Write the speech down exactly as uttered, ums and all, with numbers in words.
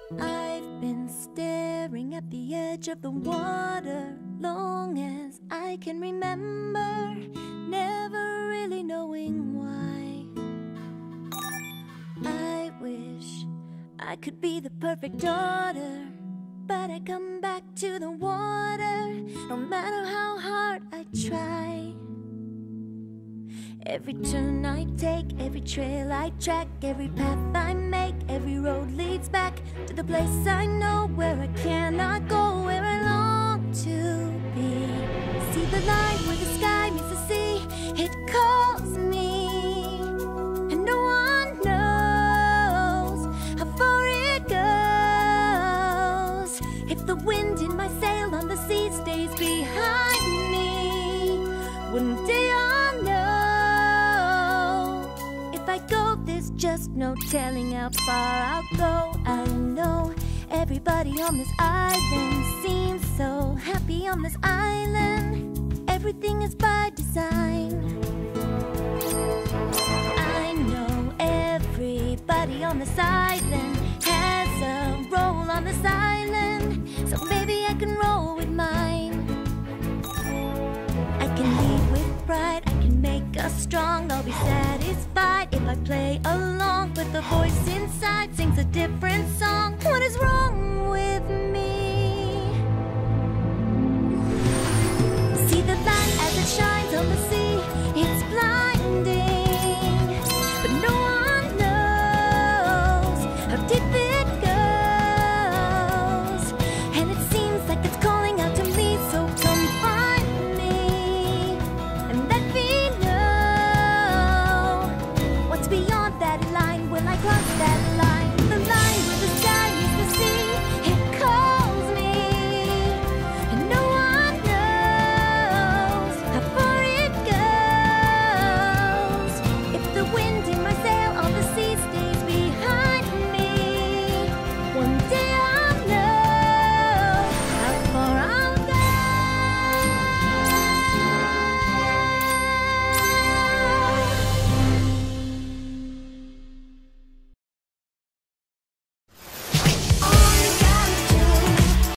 I've been staring at the edge of the water long as I can remember, never really knowing why. I wish I could be the perfect daughter, but I come back to the water no matter how hard I try. Every turn I take, every trail I track, every path I make, every road leads back to the place I know, where I cannot go, where I long to be. See the line where the sky meets the sea, it calls me, and no one knows how far it goes. If the wind in my sail on the sea stays behind me, one day I'll know. If I go, there's just no telling how far I'll go. I know everybody on this island seems so happy on this island. Everything is by design. I know everybody on this island has a role on this island, so maybe I can roll with mine. I can lead with pride, I can make us strong. I'll be satisfied if I play along, but the voice inside sings a different song. What is wrong with me? See the light as it shines on the sea, it's blinding, but no one knows how deep it goes. And it seems like it's calling out to me, so come find me and let me know what's beyond that line. Will I cross that